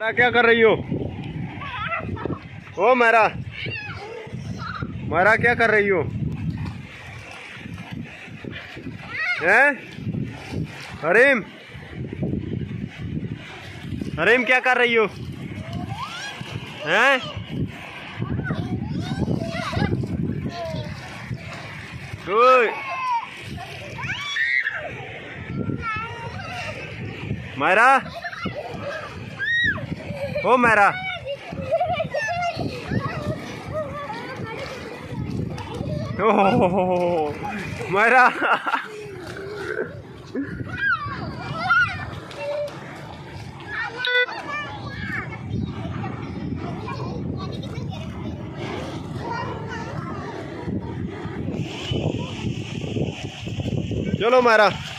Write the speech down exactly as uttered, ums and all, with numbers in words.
क्या कर रही हो? ओ मेरा मेरा क्या कर रही हो? हैं? हरीम हरीम क्या कर रही हो? हैं? मेरा ओ मेरा ओह मेरा चलो मेरा